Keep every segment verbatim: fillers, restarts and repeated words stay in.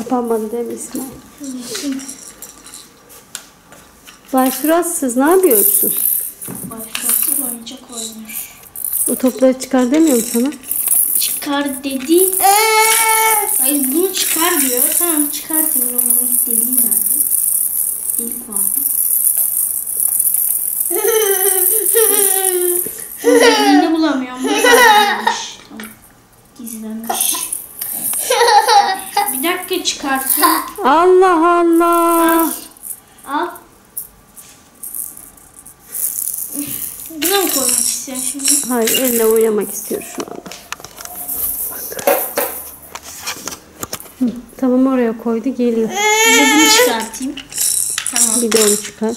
kapanmadı değil mi İsmail? Başvuratsız ne yapıyorsun? Başvuratsız oyuncak oynuyor. O topları çıkar demiyor mu sana? Çıkar dedi. Hayır bunu çıkar diyor. Tamam çıkartayım. Onun deliği nerede? Delik var mı? Deliğini bulamıyorum. Gizlenmiş. Tamam. Gizlenmiş. Bir dakika çıkartayım. Allah Allah. Al. Buna mı koymak istiyorsun şimdi? Hayır, elle oynamak istiyor şu anda. Bak. Hı, tamam, oraya koydu, geliyor. Bir de bunu çıkartayım. Tamam. Bir de onu çıkar.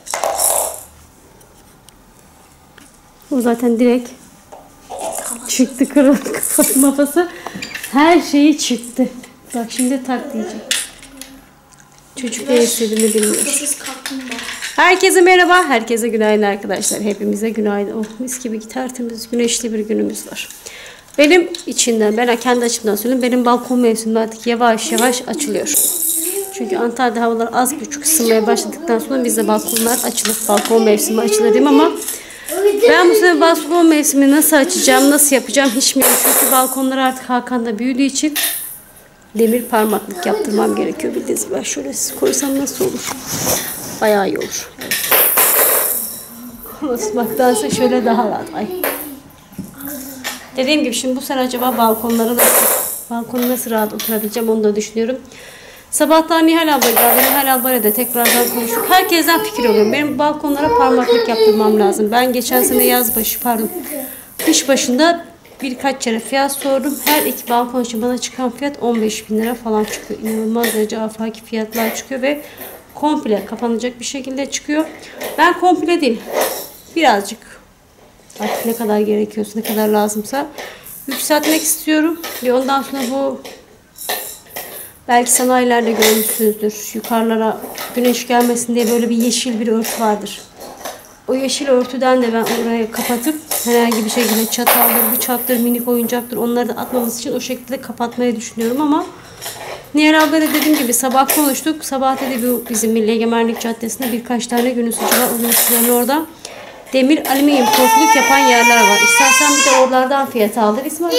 O zaten direkt çıktı, kırıldı kafası mafası. Her şeyi çıktı. Bak şimdi tak diyecek. Çocuk ne istediğini bilmiyor. Kafasız kaplumbağa. Herkese merhaba, herkese günaydın arkadaşlar. Hepimize günaydın. Oh, mis gibi tertemiz, güneşli bir günümüz var. Benim içinden, ben kendi açımdan söyleyeyim, benim balkon mevsimim artık yavaş yavaş açılıyor. Çünkü Antalya'da havalar az buçuk ısınmaya başladıktan sonra bizde balkonlar açılır. Balkon mevsimi açılır diyeyim ama ben bu sene balkon mevsimini nasıl açacağım, nasıl yapacağım hiç bilmiyorum. Çünkü balkonlar artık Hakan'da büyüdüğü için demir parmaklık yaptırmam gerekiyor. Bildiğiniz gibi ben şöyle koysam nasıl olur? Bayağı iyi olur. Evet. Konuşmaktansa şöyle daha rahat. Ay. Dediğim gibi şimdi bu sene acaba balkonları nasıl, balkonu nasıl rahat oturabileceğim onu da düşünüyorum. Sabahtan Nihal abla geldi. Nihal ablayla da tekrardan konuştuk. Herkesten fikir alıyorum. Benim balkonlara parmaklık yaptırmam lazım. Ben geçen sene yaz başı, pardon, kış başında birkaç kere fiyat sordum. Her iki balkon için bana çıkan fiyat on beş bin lira falan çıkıyor. İnanılmaz derece afaki fiyatlar çıkıyor ve komple kapanacak bir şekilde çıkıyor. Ben komple değil, birazcık, artık ne kadar gerekiyorsa, ne kadar lazımsa yükseltmek istiyorum. Ve ondan sonra bu, belki sanayilerde görmüşsünüzdür, yukarılara güneş gelmesin diye böyle bir yeşil bir örtü vardır. O yeşil örtüden de ben oraya kapatıp herhangi bir şekilde çataldır, bıçaktır, minik oyuncaktır, onları da atmamız için o şekilde kapatmayı düşünüyorum ama Nihal ablayla dediğim gibi sabah konuştuk. Sabah dedi bu bizim Milli Egemenlik Caddesi'nde birkaç tane gün ısıtıcı var. O gün ısıtıcıların orada demir, alüminyum korkuluk yapan yerler var. İstersen bir de oralardan fiyat aldır. İsmail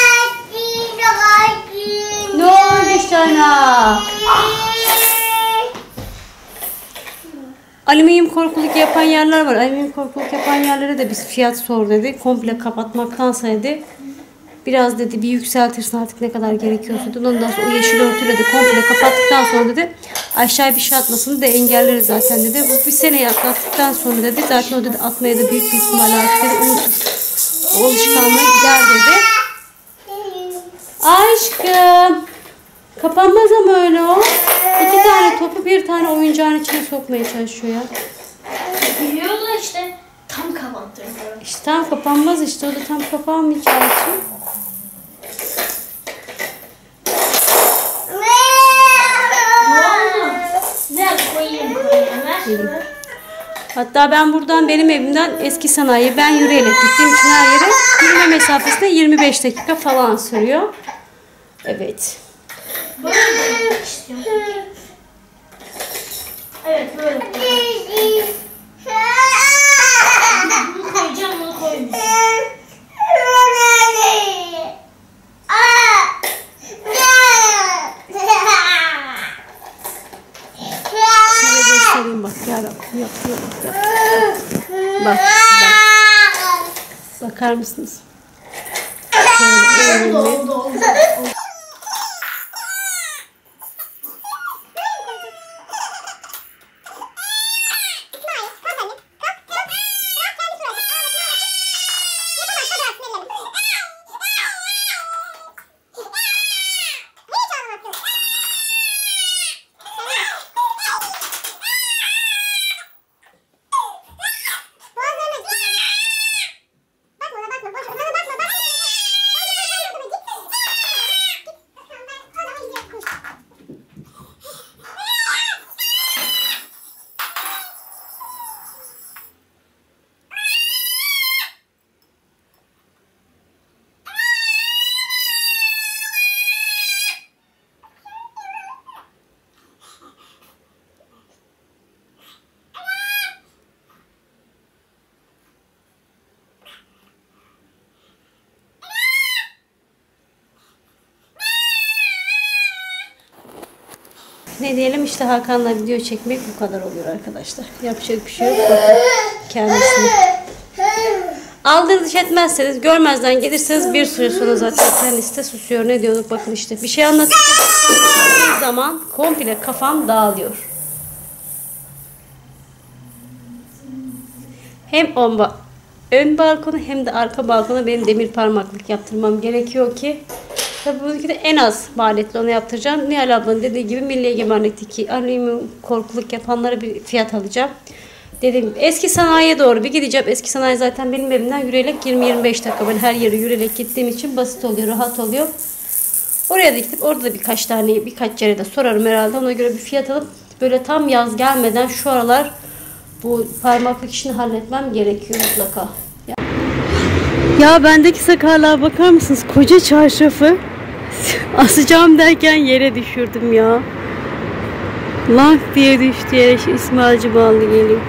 ne oldu sana? Alüminyum korkuluk yapan yerler var. Alüminyum korkuluk yapan yerlere de biz fiyat sor dedi. Komple kapatmaktansa dedi, biraz dedi bir yükseltirsin artık ne kadar gerekiyorsa dedi. Ondan sonra o yeşil örtüyle de komple kapattıktan sonra dedi aşağı bir şey atmasını da engelleriz zaten dedi. Bu bir sene atlattıktan sonra dedi zaten o dedi atmaya da büyük bir ihtimalle artık dedi unutur. O alışkanlığı gider dedi. Aşkım. Kapanmaz ama öyle o. İki tane topu bir tane oyuncağın içine sokmaya çalışıyor ya. Biliyor da işte tam kapattırıyor. İşte tam kapanmaz işte. O da tam kapanmayacağı için. Ne koyayım koyayım. Hatta ben buradan benim evimden eski sanayiye ben yürüyerek gittiğim için her yere yürüme mesafesinde yirmi beş dakika falan sürüyor. Evet. Böyle koymak istiyorum. Evet böyle koyacağım. Bunu koyacağım, bunu koymayacağım. Size göstereyim bak yarabbim yapıyor bak. Bak, bak. Bakar mısınız? Şöyle, Oldu oldu oldu. ne diyelim işte Hakan'la video çekmek bu kadar oluyor arkadaşlar. Yapacak bir şey yok. Bakın kendisini. Aldırış etmezseniz, görmezden gelirseniz bir süre sonra zaten kendisi de susuyor. Ne diyorduk bakın işte. Bir şey anlatacağım zaman komple kafam dağılıyor. Hem ön, ön balkonu hem de arka balkona benim demir parmaklık yaptırmam gerekiyor ki. Tabii buradaki de en az maliyetli onu yaptıracağım. Nihal ablanın dediği gibi Milli Egemenlik'teki alüminyum korkuluk yapanlara bir fiyat alacağım. Dediğim gibi eski sanayiye doğru bir gideceğim. Eski sanayi zaten benim evimden yürüyerek yirmi yirmi beş dakika. Ben her yere yürüyerek gittiğim için basit oluyor, rahat oluyor. Oraya da gidip orada da birkaç tane, birkaç yere de sorarım herhalde. Ona göre bir fiyat alıp böyle tam yaz gelmeden şu aralar bu parmaklık işini halletmem gerekiyor mutlaka. Ya, ya bendeki sakarlığa bakar mısınız? Koca çarşafı asacağım derken yere düşürdüm ya. Lank diye düştü yere. Şu İsmailci bağlı geliyor.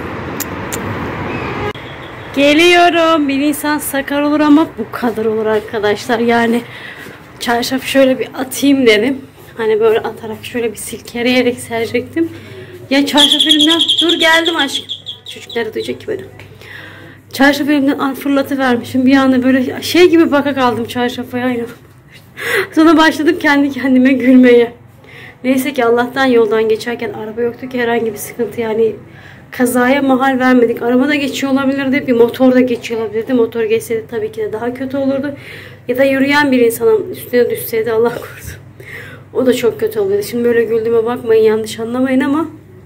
Geliyorum. Bir insan sakar olur ama bu kadar olur arkadaşlar. Yani çarşafı şöyle bir atayım dedim. Hani böyle atarak şöyle bir silkeleyerek serecektim. Ya çarşaf elimden, dur geldim aşkım. Çocukları duyacak ki benim. Çarşaf elimden fırlatıvermişim. Bir anda böyle şey gibi baka kaldım çarşafa ya. Sonra başladım kendi kendime gülmeye. Neyse ki Allah'tan yoldan geçerken araba yoktu ki herhangi bir sıkıntı, yani kazaya mahal vermedik. Araba da geçiyor olabilirdi, bir motor da geçiyor olabilirdi. Motor geçseydi tabii ki de daha kötü olurdu. Ya da yürüyen bir insanın üstüne düşseydi Allah korusun. O da çok kötü olurdu. Şimdi böyle güldüğüme bakmayın, yanlış anlamayın ama.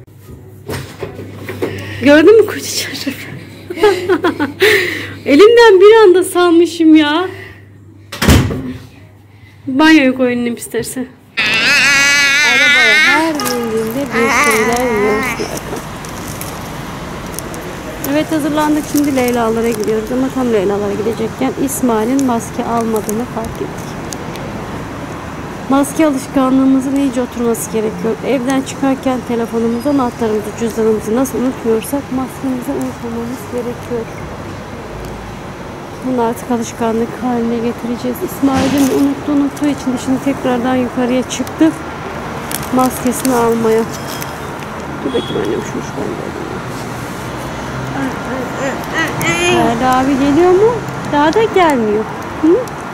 Gördün mü koca çarşafı? Elimden bir anda salmışım ya. Banyoya koyun istersen. Arabaya her bindiğinde bir şeyler yiyoruz. Evet, hazırlandık, şimdi Leyla'lara gidiyoruz ama tam Leyla'lara gidecekken İsmail'in maske almadığını fark ettik. Maske alışkanlığımızın iyice oturması gerekiyor. Evden çıkarken telefonumuzu, anahtarımızı, cüzdanımızı nasıl unutmuyorsak maskemizi unutmamamız gerekiyor. Bunu artık alışkanlık haline getireceğiz. İsmail'in unuttu unuttuğu için de şimdi tekrardan yukarıya çıktı maskesini almaya. Dur bakayım annem, şunu şuradan gördüm. Ferdi abi geliyor mu? Daha da gelmiyor. Hı?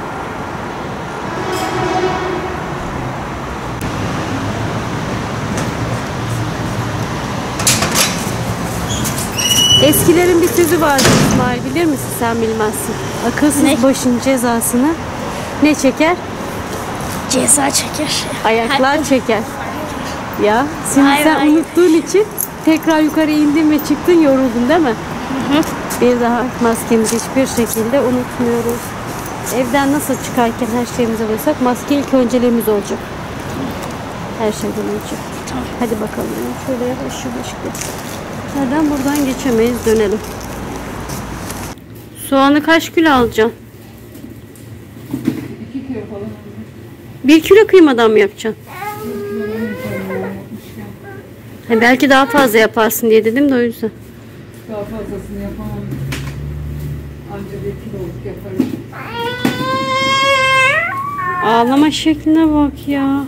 Eskilerin bir sözü vardı İsmail, bilir misin? Sen bilmezsin. Akılsız ne? Başın cezasını ne çeker? Ceza çeker. Ayaklar Hayır. çeker. Ya şimdi hayır, sen hayır. unuttuğun için tekrar yukarı indin ve çıktın, yoruldun değil mi? Hı hı. Bir daha maskemizi hiçbir şekilde unutmuyoruz. Evden nasıl çıkarken her şeyimizi alırsak maske ilk önceliğimiz olacak. Her şeyden önce. Tamam. Hadi bakalım. Şöyle yavaş yavaş gel. Nereden buradan geçemeyiz, dönelim. Soğanı kaç kilo alacaksın? iki kilo falan. Bir kilo kıymadan mı yapacaksın? Ha, belki daha fazla yaparsın diye dedim de o yüzden. Daha fazlasını yapamam. Anca bir kiloluk yaparım. Ağlama şekline bak ya.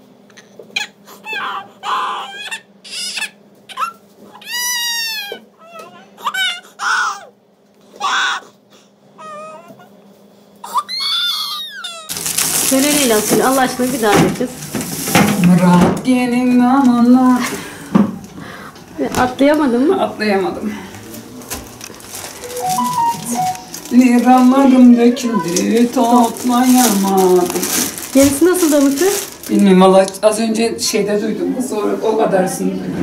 Söyle Leyla, söyle Allah aşkına bir daha getir. Murat gelin amanlar. Atlayamadın mı? Atlayamadım. Liralarım döküldü, toplayamadım. Gerisi nasıl Davut'u? Bilmiyorum valla, az önce şeyde duydum, sonra o kadarsını duydum.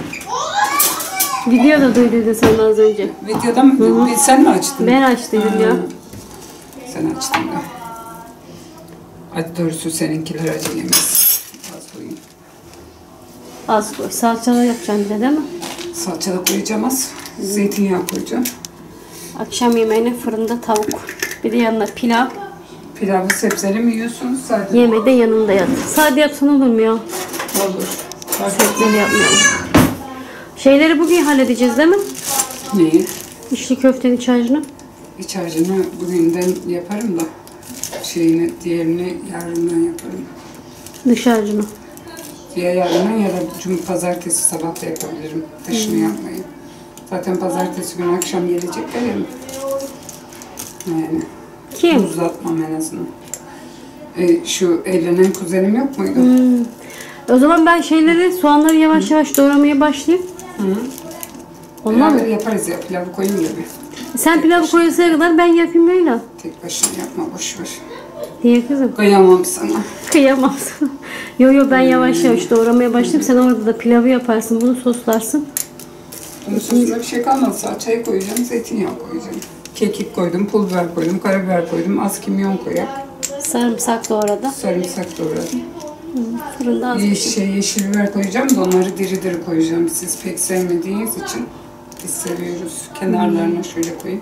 Videoda duyduydun sen az önce. Videoda mı? Hı -hı. Sen mi açtın? Ben açtıydım ya. Sen açtın da. Hadi doğrusu seninkiler acı yemez. Az koyayım. Az koy. Salçalı yapacaksın bir de değil mi? Salçalı koyacağım az. Hı. Zeytinyağı koyacağım. Akşam yemeğine fırında tavuk. Bir de yanına pilav. Pilavı sebzeli mi yiyorsunuz? Sade. Yemeği de yanında yat. Sade yapsan olur mu ya? Olur. Sebzeli yapmayalım. Şeyleri bugün halledeceğiz değil mi? Neyi? İçli köftenin iç harcını. İç harcını bugünden yaparım da şeyini, diğerini yarından yaparım. Dış harcını. Ya yarına ya da cuma pazartesi sabah da yapabilirim. Dışını yapmayı. Zaten pazartesi günü akşam gelecekler ya. Yani Kim? uzatmam en azından. E, şu evlenen kuzenim yok muydu? Hmm. O zaman ben şeyleri, soğanları yavaş yavaş doğramaya başlayayım. Hı. Olmaz mı? Beraber yaparız ya, pilavı koyayım gibi. Sen pilavı koyasaya kadar ben yapayım Leyla. Tek başına yapma, boş ver. Niye kızım? Kıyamam sana. Kıyamam sana. Yo yo ben yavaş yavaş doğramaya başlayayım. Sen orada da pilavı yaparsın, bunu soslarsın. Bunun sosuna bir şey kalmadı. Salçayı koyacağım, zeytinyağı koyacağım. Kekik koydum, pul biber koydum, karabiber koydum, az kimyon koyak. Sarımsak da orada. Sarımsak doğradım. Fırında az Ye- bir şey. şey, yeşil biber koyacağım da onları diri diri koyacağım. Siz pek sevmediğiniz için biz seviyoruz. Kenarlarına şöyle koyayım.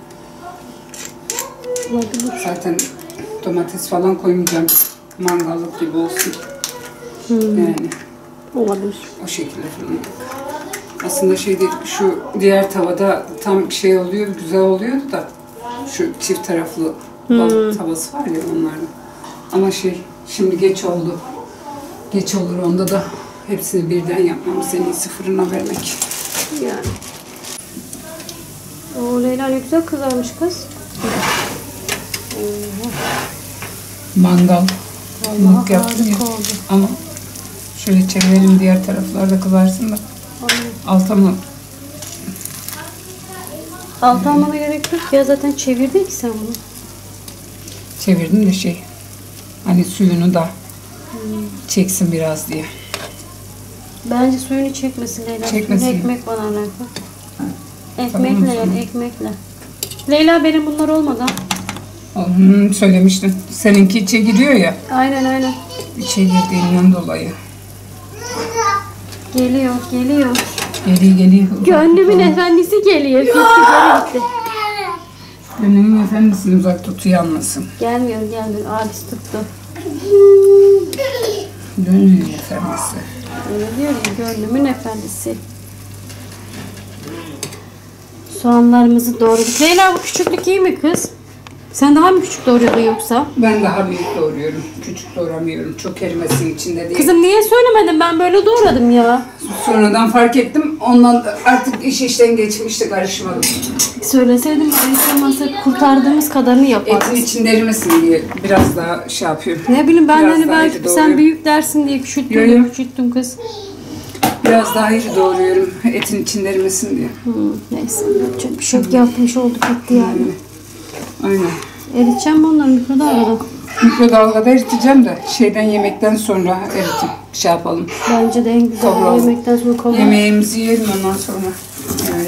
Olabilir. Zaten domates falan koymayacağım. Mangallık gibi olsun. Yani Olabilir. o şekilde fırınladık. Aslında şey değil, şu diğer tavada tam şey oluyor, güzel oluyordu da şu çift taraflı balık tavası var ya onlardan. Ama şey, şimdi geç oldu. Geç olur onda da hepsini birden yapmamız en iyisi fırına vermek. Yani. O Leyla ne güzel kızarmış kız. Mangal. Mık Vallahi yaptım ya. harika oldu. Ama şöyle çevirelim diğer taraflarda kızarsın da. Alta mı? Altı almana gerek yok ya, zaten çevirdin ki sen bunu. Çevirdim de şey. Hani suyunu da çeksin biraz diye. Bence suyunu çekmesin Leyla. Çekmesin. Suyunu ekmek bana alakalı. Ekmekle Tamam, yani tamam. ekmekle. Leyla benim bunlar olmadı. Hmm, söylemiştin. Seninki içe gidiyor ya. Aynen aynen. İçe girdiğinden dolayı. Geliyor geliyor. Geliyor geliyor. Gönlümün efendisi geliyor. Gitti geri gitti. Gönlümün efendisini uzak tutuyor anlasın. Gelmiyor gelmiyor. Abisi tuttu. Gönlümün efendisi. Öyle diyor ya, gönlümün efendisi. Soğanlarımızı doğradık. Leyla bu küçüklük iyi mi kız? Sen daha mı küçük doğruyordun yoksa? Ben daha büyük doğruyorum. Küçük doğramıyorum. Çok erimesin içinde değil. Kızım niye söylemedin? Ben böyle doğradım ya. Sonradan fark ettim. Ondan da artık iş işten geçmişti. Karışmadım. Söyleseydim hiç olmazsa kurtardığımız kadarını yapardık. Etin içinde erimesin diye biraz daha şey yapıyorum. Ne bileyim ben de Biraz hani daha belki iri sen doğruyorum. büyük dersin diye küçülttüm Yo, diye yo. küçülttüm kız. Biraz daha iri doğruyorum. Etin içinde erimesin diye. Hmm, neyse yapacak bir şey yok. Yapmış olduk gitti yani. Aynen. Eriteceğim onları mikrodalgada. Mikrodalgada eriteceğim de şeyden yemekten sonra eritip şey yapalım. Bence de en güzel Kavuralım. yemekten sonra kavuralım. Yemeğimizi yiyelim ondan sonra. Yani.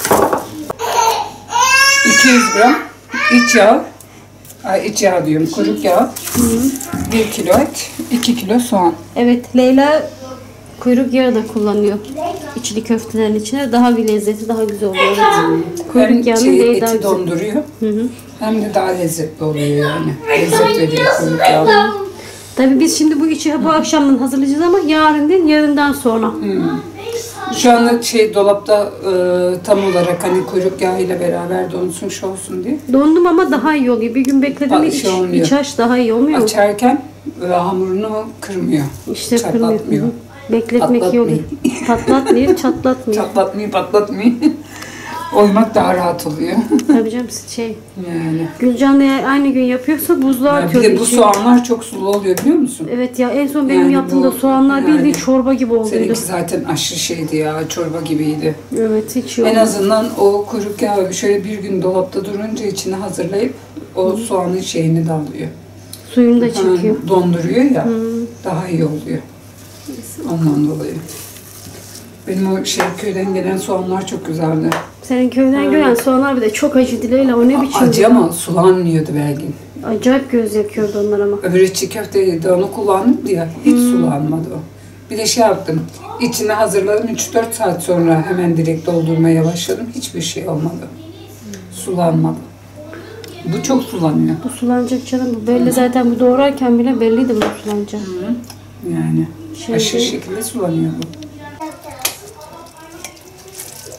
iki yüz gram iç yağ, ay iç yağ diyorum, kuyruk yağı, bir kilo et, iki kilo soğan. Evet Leyla kuyruk yağı da kullanıyor. İçli köftelerin içine daha bir lezzeti daha güzel oluyor. Evet. Hem Kuyruk yağının şey, neyi daha eti güzel. donduruyor, Hı hı. hem de daha lezzetli oluyor yani. Lezzet veriyor kuyruk yağı. Tabii biz şimdi bu içi bu akşamdan hazırlayacağız ama yarın değil yarından sonra. Şu anda şey dolapta e, tam olarak hani kuyruk yağı ile beraber donsun şey olsun diye. Dondum ama daha iyi oluyor. Bir gün bekledim mi Bak, iç, şey olmuyor. iç haş daha iyi olmuyor mu? Açarken e, hamurunu kırmıyor. İşte kırmıyor. Çatlatmıyor. Hı hı. Bekletmek iyi oluyor. Patlatmıyor, çatlatmıyor. Çatlatmıyor, patlatmıyor. Oymak daha rahat oluyor. Tabii canım şey. Yani. Gülcan'la eğer aynı gün yapıyorsa buzluğa Ya bir atıyordu de bu içine. soğanlar çok sulu oluyor biliyor musun? Evet ya en son benim Yani yaptığımda bu- soğanlar yani bildiğin çorba gibi olduydu. Seninki zaten aşırı şeydi ya, çorba gibiydi. Evet hiç yok. En azından o kuyruk yağı şöyle bir gün dolapta durunca içine hazırlayıp o soğanın şeyini de alıyor. Suyunu da Hemen çekiyor. donduruyor ya, daha iyi oluyor. Ondan dolayı. Benim o şey köyden gelen soğanlar çok güzeldi. Senin köyden gelen soğanlar bir de çok acı Dileyle. O ne biçim? Acı ama sulanmıyordu Belgin. Acayip göz yakıyordu onlar ama. Öbürü çiğ köfteydi, onu kullandım ya, hiç sulanmadı o. Bir de şey yaptım, içine hazırladım, üç dört saat sonra hemen direkt doldurmaya başladım. Hiçbir şey olmadı. Sulanmadı. Bu çok sulanıyor. Bu sulanacak canım. Bu belli zaten bu doğrarken bile belliydi bu sulanacak. Yani Şey aşırı değil. şekilde sulanıyor bu.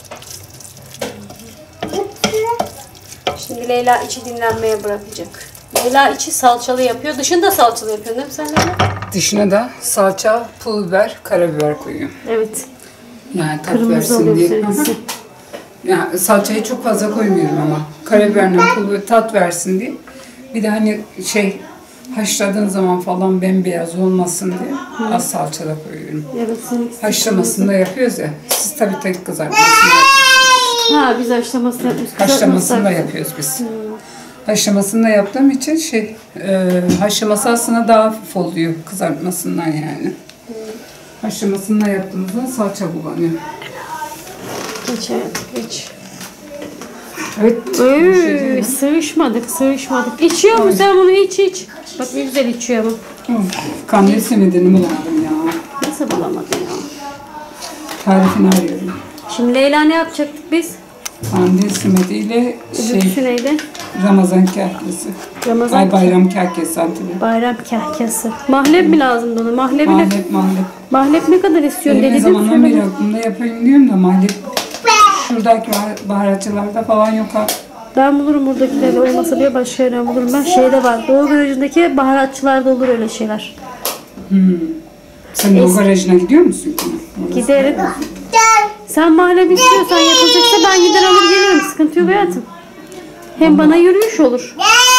Şimdi Leyla içi dinlenmeye bırakacak. Leyla içi salçalı yapıyor. Dışında salçalı yapıyorsun değil mi sen Leyla? Dışına da salça, pul biber, karabiber koyuyorum. Evet. Yani tat Kırmızı versin oluyor diye. seninkisi. Yani salçayı çok fazla koymuyorum ama. Karabiberle pul biber tat versin diye. Bir de hani şey haşladığın zaman falan bembeyaz olmasın diye az salça da koyuyorum. Evet, seninkisi. Haşlamasını da yapıyoruz ya. Siz tabii tabii kızartmasını Ha biz haşlamasını yapıyoruz. Haşlamasını da yapıyoruz biz. Hmm. Haşlamasını da yaptığım için şey e, haşlaması aslında daha hafif oluyor kızartmasından yani. Hmm. Haşlamasını da yaptığımızda salça kullanıyor. Geç evet geç. Evet. Öy, sığışmadık sığışmadık. İçiyor mu sen bunu iç iç. Bak ne güzel içiyor ama. Kandil simidini bulamadım ya. Nasıl bulamadın ya? Tarifini arıyorum. Şimdi Leyla ne yapacaktık biz? Kandil simidiyle Öbürküsü şey neydi? Ramazan kahkesi. Ramazan Ay bayram kahkesi antili. Bayram kahkası. Mahlep mi lazımdı ona? Mahlebi ne? Mahlep mahlep. Mahlep ne kadar istiyorsun? Benim ne Denedim zamandan beri şöyle. aklımda yapayım diyorum da mahlep şuradaki bah- baharatçılarda falan yok ha. Ben bulurum buradakileri olmasa bile başka yerden bulurum. Ben şeyde var. Doğu garajındaki baharatçılarda olur öyle şeyler. Hmm. Sen o garajına gidiyor musun ki? Orası- Giderim. Sen mahlep istiyorsan yapılacaksa ben gider alır gelirim. Sıkıntı yok hayatım. Hem bana yürüyüş olur.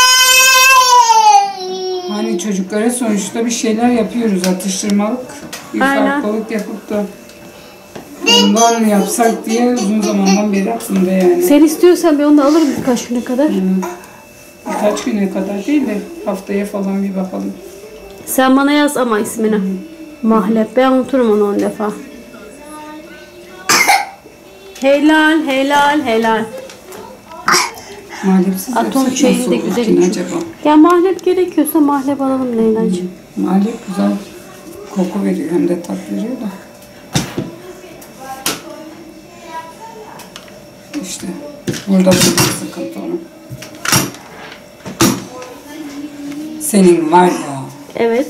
Hani çocuklara sonuçta bir şeyler yapıyoruz atıştırmalık. Bir Aynen. farklılık yapıp da bundan mı yapsak diye uzun zamandan beri aklımda yani. Sen istiyorsan ben onu da alırım birkaç güne kadar. Hmm. Birkaç güne kadar değil de haftaya falan bir bakalım. Sen bana yaz ama ismini. Mahlep. Ben unuturum onu on defa. Helal, helal, helal. Mahlepsiz Atom yapsak çayını nasıl da olur güzel ki içiyor. acaba? Ya mahlep gerekiyorsa mahlep alalım Leyla'cığım. Mahlep güzel koku veriyor hem de tat veriyor da. İşte burada bir sıkıntı onun. Senin var ya. Evet.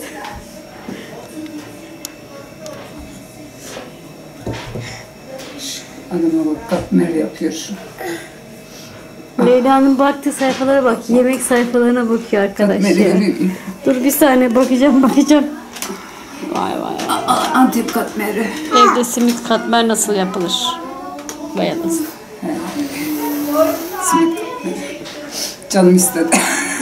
Adama bak katmer yapıyor şu. Leyla'nın baktığı sayfalara bak. Yemek sayfalarına bakıyor arkadaşlar. Katmeri göreyim. Dur bir saniye bakacağım bakacağım. Vay vay vay. Aa, Antep katmeri. Evde simit katmer nasıl yapılır? Vay anasını. Simit katmeri. Canım istedi.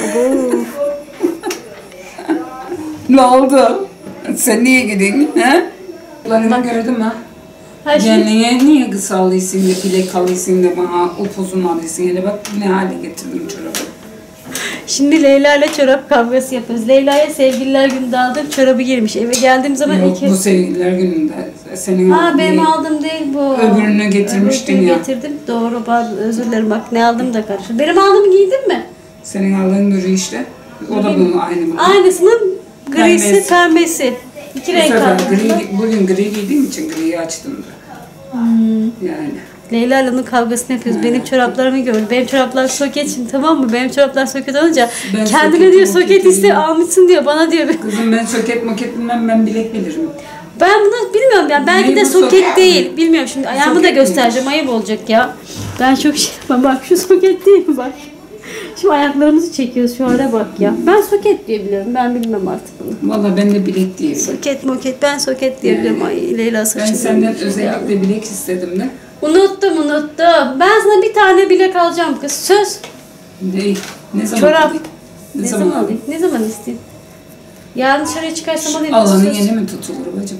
Ne oldu? Sen niye gidiyorsun? He? Bunları gördün mü? Her şey- Kendine niye kısaldıysan da bilek alıyorsun da bana upuzun alıyorsun. Hele bak ne hale getirdim çorabı. Şimdi Leyla ile çorap kavgası yapıyoruz. Leyla'ya sevgililer günü aldığım çorabı girmiş. Eve geldiğim zaman Yok iki... bu sevgililer gününde senin Ha aldığın benim değil. aldığım değil bu. Öbürünü getirmiştin Öbürünü ya. getirdim. Doğru pardon özür dilerim bak ne aldım da karıştı. Benim aldığımı giydin mi? Senin aldığın gri işte. O da bunun aynı bunun. Aynısının grisi Pembesi. pembesi. İki Bu renk sefer aldım. gri, bugün gri giydiğim için griyi açtım da. Hmm. Yani. Leyla ile onun kavgasını yapıyoruz. Benim çoraplarımı gör. Benim çoraplar soket şimdi tamam mı? Benim çoraplar soket olunca Ben kendine soket, diyor moket soket iste biliyorum. almışsın diyor bana diyor. Kızım ben soket moket bilmem ben bilek bilirim. Ben bunu bilmiyorum ya. Belki Neyi de bu soket soket değil. Bilmiyorum şimdi ayağımı da Soket göstereceğim. Ayıp olacak ya. Ben çok şey bak şu soket değil mi bak. Şu ayaklarımızı çekiyoruz şu hale bak ya. Ben soket diye biliyorum. Ben bilmem artık bunu. Valla ben de bilek diyeyim. Soket moket ben soket diye biliyorum. Ay Leyla Ben saçım. senden özellikle bilek istedim de. Unuttum unuttum. Ben sana bir tane bilek alacağım kız. Söz. Değil. Ne zaman Çorap. alayım? Ne, Ne, zaman, zaman alayım? Ne zaman isteyeyim? Yarın dışarıya çıkarsam alayım. Allah'ın Söz. yeni mi tutulur bacım?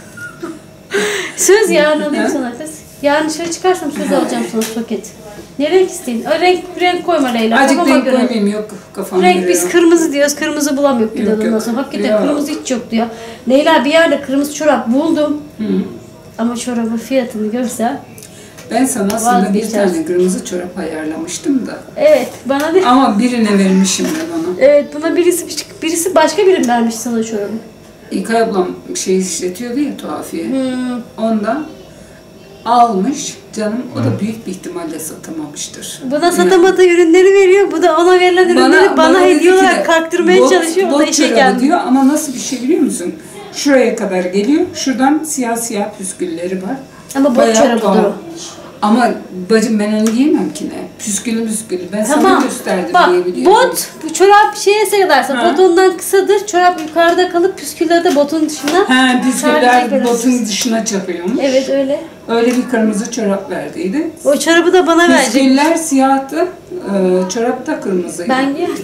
Söz yarın alayım Ha? sana kız. Yarın dışarı çıkarsam söz alacağım sana soket. Ne renk isteyin? O renk renk koyma Leyla. Azıcık Kafama denk göre. koymayayım yok kafam Renk göre biz ya. kırmızı diyoruz. Kırmızı bulamıyoruz bir de Yok, ondan yok. sonra. Hakikaten Yok. kırmızı hiç yok diyor. Leyla bir yerde kırmızı çorap buldum. Hı. Ama çorabın fiyatını görse. Ben sana aslında bir Vazgeçersin. tane kırmızı çorap ayarlamıştım da. Evet bana de. Ama birine vermişim de bana. Evet buna birisi birisi başka biri vermiş sana çorabı. İlkay ablam şey işletiyordu ya tuhafiye. Hmm. Ondan almış canım. O da büyük bir ihtimalle satamamıştır. Buna satamadığı ürünleri veriyor. Bu da ona verilen ürünleri bana, dedi hediye ki olarak de, kalktırmaya bot- çalışıyor. O da bot işe çorabı geldi. diyor ama nasıl bir şey biliyor musun? Şuraya kadar geliyor. Şuradan siyah siyah püskülleri var. Ama bot Bayağı çorabıdır tuhaf. o. Ama bacım ben onu giyemem ki ne? Püskülü püskülü. Ben sana Tamam. gösterdim Bak diye biliyorum. bot, bu çorap şeye seyrederse Ha. bot ondan kısadır. Çorap yukarıda kalıp püsküller de botun dışına. He, Sadece püsküller böyle- botun dışına çapıyormuş. Evet öyle. Öyle bir kırmızı çorap verdiydi. O çorabı da bana verecek. Püsküller siyahtı, e, çorap da kırmızıydı. Ben giyerdim.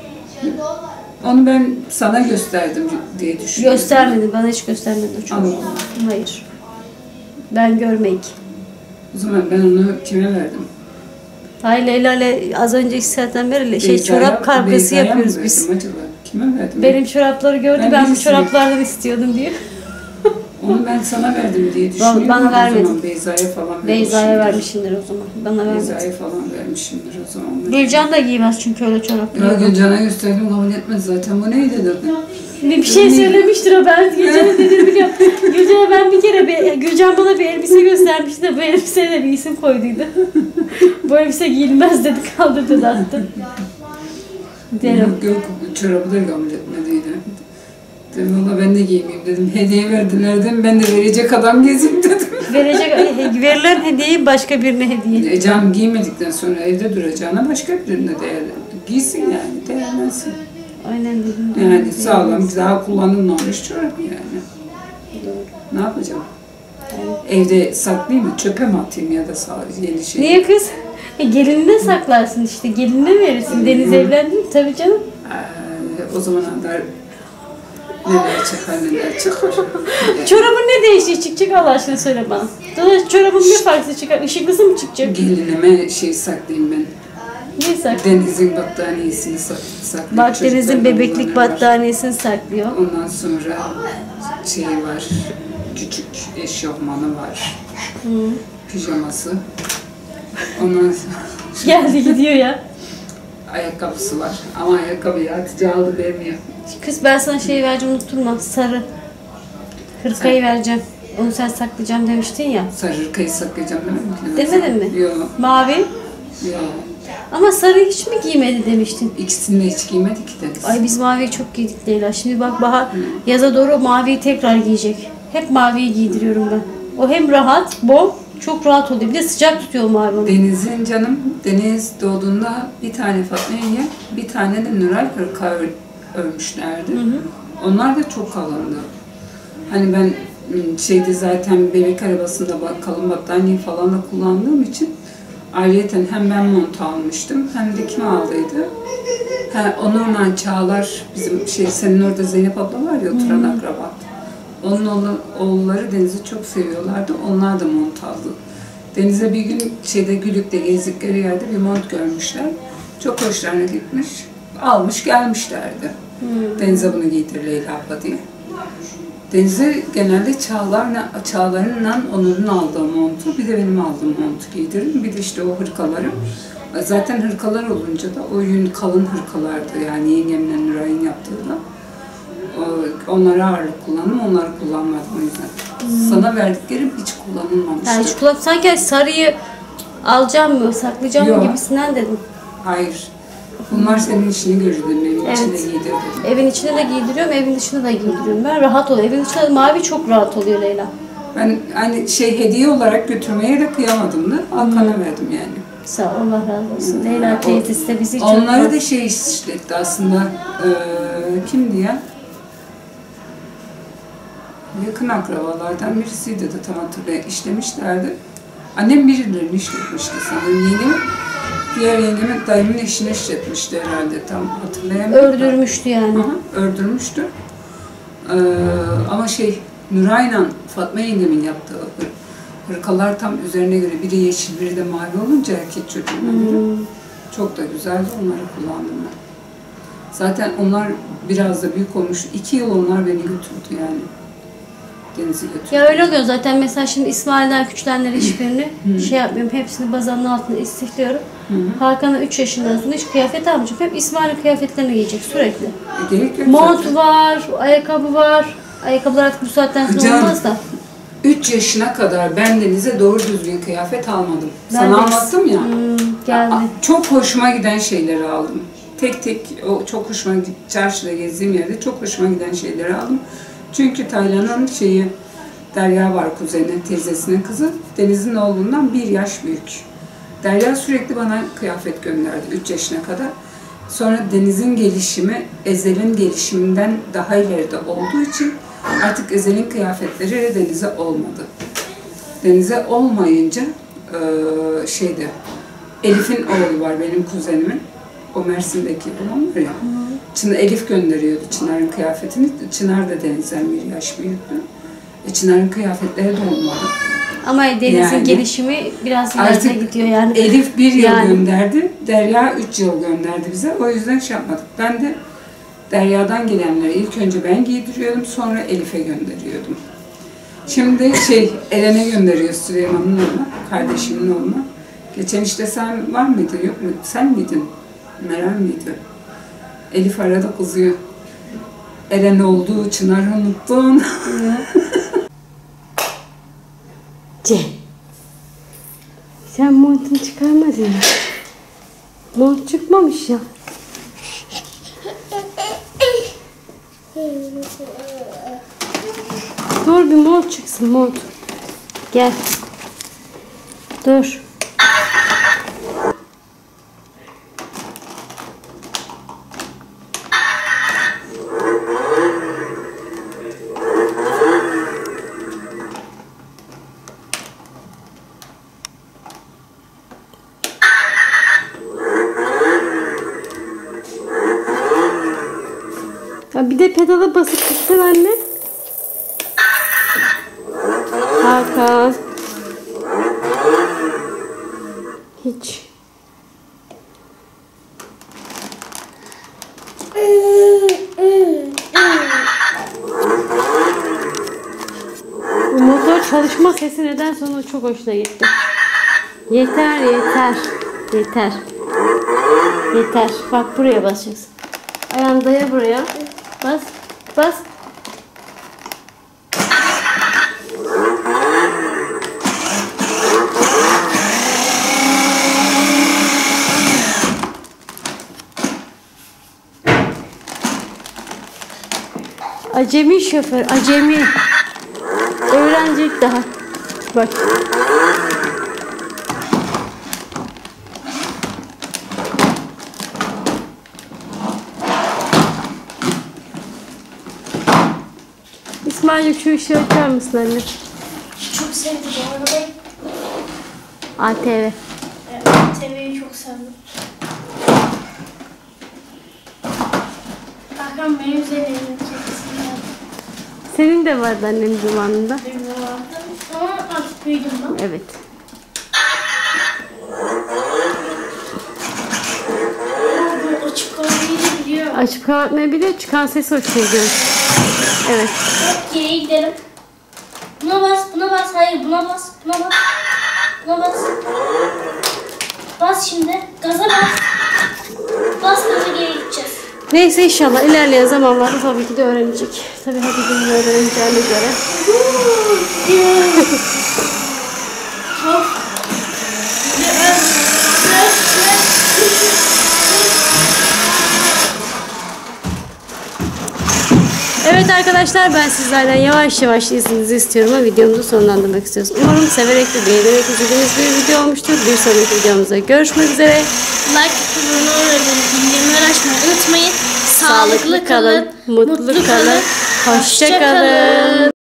Onu ben sana gösterdim diye düşünüyorum. Göstermedi. Bana hiç göstermedi o çorabı. Allah Hayır. Ben görmeyik. O zaman ben onu kime verdim? Hayır Leyla ile az önceki saatten beri şey Beyza'ya- çorap kavgası Beyza'ya mı yapıyoruz verdim biz. Acaba? Kime verdim? Benim çorapları gördü. Ben Ben, bu birisine- çoraplardan istiyordum diye. Onu ben sana verdim diye düşünüyorum. bana O vermedin. zaman Beyza'ya falan Beyza'ya vermişimdir. vermişimdir o zaman. Bana vermedi. Beyza'ya falan vermişimdir o zaman. Gülcan da giymez çünkü öyle Ya çorapları. Gülcan'a gösterdim kabul etmez zaten. Bu neydi dedi. Bir, bir şey söylemiştir o, ben Gülcan'a dedim biliyorum. Gülcan'a ben bir kere bir, Gülcan bana bir elbise göstermişti de bu elbiseye de bir isim koyduydu. Bu elbise giyilmez dedi, kaldırdı da attı. Derim. Yok yok çorabı da kabul etmediydi. Dedim valla ben de giymeyeyim dedim. Hediye verdiler dedim. Ben de verecek adam gezeyim dedim. Verecek, verilen hediyeyi başka birine hediye. E can giymedikten sonra evde duracağına başka birine değerlendir. Giysin yani değerlensin. Aynen dedim. Yani sağlam daha kullanılmamış çorap yani. Doğru. Ne yapacağım? Evde saklayayım mı? Çöpe mi atayım ya da sağ yeni şey? Niye kız? E, gelinine saklarsın işte. Gelinine verirsin. Deniz evlendi mi? Tabii canım. Ee, o zamana kadar neler çıkar neler çıkar. Çorabın ne değiştiği çıkacak Allah aşkına söyle bana. Dolayısıyla çorabın ne farklı çıkar? Işıklısı mı çıkacak? Gelinime şey saklayayım ben. Ne sak? Deniz'in battaniyesini sak- saklayayım. Bak Deniz'in Çocuklarım bebeklik olanlar var. battaniyesini saklıyor. Ondan sonra şey var, küçük eşofmanı var, pijaması. Ondan sonra Geldi gidiyor ya. ayakkabısı var. Ama ayakkabıyı Hatice aldı vermiyor. Kız ben sana şeyi vereceğim unutturma. Sarı. Hırkayı vereceğim. Onu sen saklayacağım demiştin ya. Sarı hırkayı saklayacağım demedim ki. Demedin mi? Yok. Mavi. Yok. Ama sarı hiç mi giymedi demiştin. İkisini de hiç giymedik ki Deniz. Ay biz maviyi çok giydik Leyla. Şimdi bak Bahar yaza doğru maviyi tekrar giyecek. Hep maviyi giydiriyorum ben. O hem rahat, bol, çok rahat oluyor. Bir de sıcak tutuyor mavi onu. Deniz'in canım, Deniz doğduğunda bir tane Fatma yenge, bir tane de Nuray hırka ör, örmüşlerdi. Onlar da çok kalındı. Hani ben ım, şeyde zaten bebek arabasında bak- kalın battaniye falan da kullandığım için ayrıyeten hem ben mont almıştım hem de kim aldıydı? Ha, Onur'la Çağlar, bizim şey senin orada Zeynep abla var ya oturan akraba. Onun oğlu- oğulları Deniz'i çok seviyorlardı. Onlar da mont aldı. Deniz'e bir gün şeyde Gülük'te gezdikleri yerde bir mont görmüşler. Çok hoşlarına gitmiş. Almış gelmişlerdi. Deniz'e bunu giydir Leyla abla diye. Deniz'e genelde Çağlar'la, Çağlar'ınla Onur'un aldığı montu, bir de benim aldığım montu giydiririm. Bir de işte o hırkaları. Zaten hırkalar olunca da o yün kalın hırkalardı yani yengemle Nuray'ın yaptığı da. O- Onlara ağırlık kullandım, onları kullanmadım o yüzden. Sana verdiklerim hiç kullanılmamıştı. Yani çikolata sanki sarıyı alacağım mı, saklayacağım mı Yok. gibisinden dedim. Hayır. Bunlar senin işini görür dedim, evin Evet. içinde giydirdim. Evin içinde de giydiriyorum, evin dışında da giydiriyorum. Ben rahat oluyor. Evin içinde de mavi çok rahat oluyor Leyla. Ben hani şey hediye olarak götürmeye de kıyamadım da Hakan'a verdim yani. Sağ ol, Allah razı olsun. Leyla O- teyzesi de bizi çok... Onları da şey işletti aslında. Eee kimdi ya? Yakın akrabalardan birisiydi de tam hatırlayın. İşlemişlerdi. Annem birilerini işletmişti sanırım. Yengem, diğer yengemin dayımın eşini işletmişti herhalde tam hatırlayamıyorum. Ördürmüştü yani. Aha, ördürmüştü. Ee, ama şey Nuray'la Fatma yengemin yaptığı hır- hırkalar tam üzerine göre biri yeşil biri de mavi olunca erkek çocuğuna göre çok da güzeldi, onları kullandım ben. Zaten onlar biraz da büyük olmuş. İki yıl onlar beni götürdü yani. Denizi götürdü. Ya öyle oluyor zaten mesela şimdi İsmail'den küçülenleri hiçbirini şey yapmıyorum. Hepsini bazanın altına istifliyorum. Hakan'a üç yaşından sonra hiç kıyafet almayacak. Hep İsmail'in kıyafetlerini giyecek sürekli. E, gerek yok Mont zaten. var, ayakkabı var. Ayakkabılar artık bu saatten sonra Can, olmaz da. Üç yaşına kadar ben Deniz'e doğru düzgün kıyafet almadım. Ben Sana de- anlattım ya. Hmm, geldi. Aa, Çok hoşuma giden şeyleri aldım. Tek tek o çok hoşuma gitti. Çarşıda gezdiğim yerde çok hoşuma giden şeyleri aldım. Çünkü Taylan'ın şeyi Derya var kuzeni, teyzesinin kızı. Deniz'in oğlundan bir yaş büyük. Derya sürekli bana kıyafet gönderdi üç yaşına kadar. Sonra Deniz'in gelişimi Ezel'in gelişiminden daha ileride olduğu için artık Ezel'in kıyafetleri Deniz'e olmadı. Deniz'e olmayınca e, şeydi, Elif'in oğlu var benim kuzenimin. O Mersin'deki babam var ya. Çınar, Elif gönderiyordu Çınar'ın kıyafetini. Çınar da Deniz'den bir yaş büyüktü. E, Çınar'ın kıyafetleri de olmadı. Ama Deniz'in Yani gelişimi biraz ileride gidiyor yani. Elif bir yıl Yani. gönderdi, Derya üç yıl gönderdi bize. O yüzden şey yapmadık. Ben de Derya'dan gelenleri ilk önce ben giydiriyordum, sonra Elif'e gönderiyordum. Şimdi şey, Eren'e gönderiyor Süleyman'ın oğluna, kardeşimin oğluna. Geçen işte sen var mıydın, yok mu? Sen miydin? Meral miydi? Elif arada kızıyor. Eren oldu, Çınar'ı unuttun. Cem. Sen montunu çıkarmadın mı? Mont çıkmamış ya. Dur bir mont çıksın mont. Gel. Dur. Ya bir de pedala basıp gitsen anne. Hakan. Hiç. Bu motor çalışma sesi neden sonra çok hoşuna gitti. Yeter yeter. Yeter. Yeter. Bak buraya basacaksın. Ayağını daya buraya. Bas. Bas. Acemi şoför. Acemi. Öğrenecek daha. Bak. İsmail şu ışığı açar mısın anne? Çok sevdim bu arabayı. A T V. Evet, T V'yi çok sevdim. Hakan benim üzerinden çekilsin. Senin de vardı annem zamanında. Benim de vardı. Ama artık büyüdüm ben. Evet. Bu açık kalmayı da biliyor. Açıp kapatmayı biliyor. Çıkan sesi hoşuna gidiyor. Evet. Hop geriye gidelim. Buna bas, buna bas. Hayır, buna bas, buna bas. Buna bas. Bas şimdi. Gaza bas. Bas gaza geri gideceğiz. Neyse inşallah ilerleyen zamanlarda tabii ki de öğrenecek. Tabii hadi gün öğreneceğine göre. Evet arkadaşlar ben sizlerden yavaş yavaş izninizi istiyorum ve videomuzu sonlandırmak istiyoruz. Umarım severek ve beğenerek izlediğiniz bir video olmuştur. Bir sonraki videomuzda görüşmek üzere. Like kılığını öğrenin. Bildirimleri açmayı unutmayın. Sağlıklı kalın, mutlu kalın, hoşça kalın.